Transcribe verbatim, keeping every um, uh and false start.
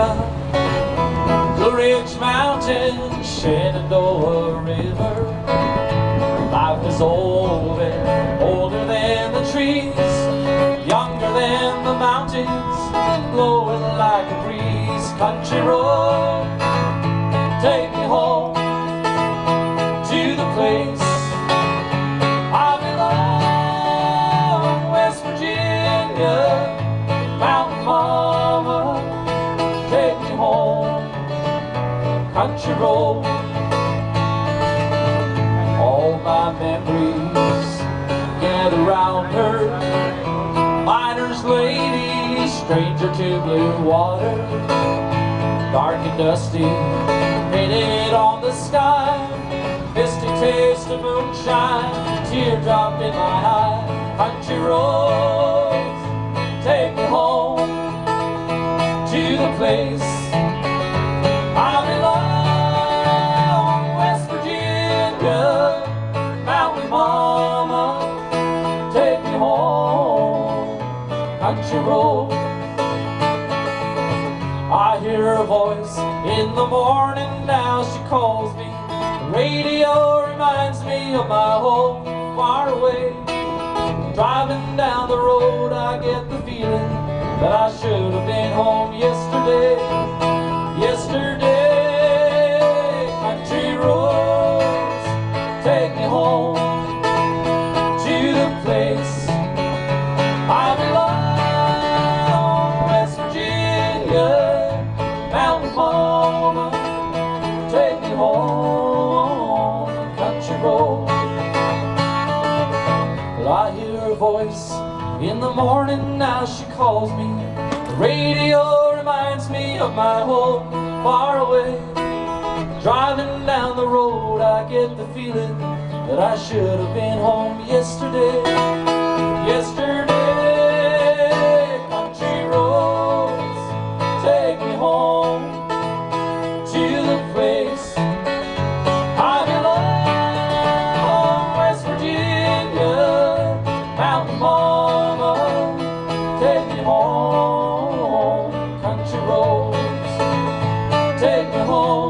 Virginia, Blue Ridge Mountains, Shenandoah River. Life is old and older than the trees, younger than the mountains, blowing like a breeze. Country road, take me home to the place I belong. West Virginia, mountain mama, take me home. Country road, all my memories gather round her. Miner's lady, stranger to blue water, dark and dusty, painted on the sky. Misty taste of moonshine, teardrop in my eye. Country roads, take me home to the place I belong. West Virginia, mountain mama, take me home. Country road, I hear her voice in the morning now, she calls me. The radio reminds me of my home far away. Driving down the road, I get the feeling that I should have been home yesterday. Yesterday, country roads, take me home to the place I belong. West Virginia, mountain mama, take me home. Country road, but I hear her voice in the morning now, she calls me. The radio reminds me of my home far away. Driving down the road, I get the feeling that I should have been home yesterday. Yesterday, country roads, take me home to the place I belong. West Virginia, mountain mama, take me home. Country roads, take me home.